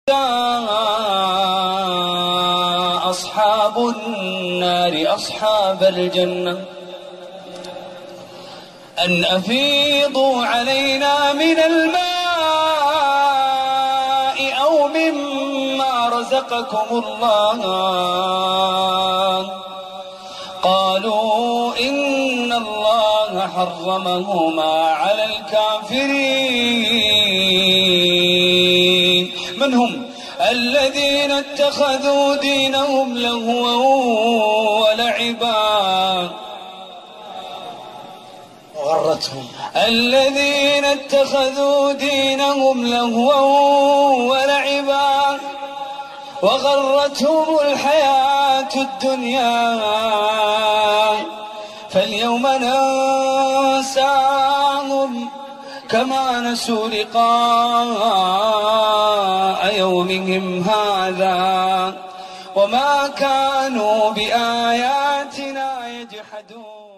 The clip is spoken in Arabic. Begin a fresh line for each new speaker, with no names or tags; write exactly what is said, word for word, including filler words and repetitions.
أصحاب النار أصحاب الجنة أن أفيضوا علينا من الماء أو مما رزقكم الله قالوا إن الله حرمهما على الكافرين. من هم؟ الذين اتخذوا دينهم لهوا ولعبا
وغرتهم
الذين اتخذوا دينهم لهوا ولعبا وغرتهم الحياة الدنيا فاليوم ننساهم كما نسوا لقاء يومهم هذا وما كانوا بآياتنا يجحدون.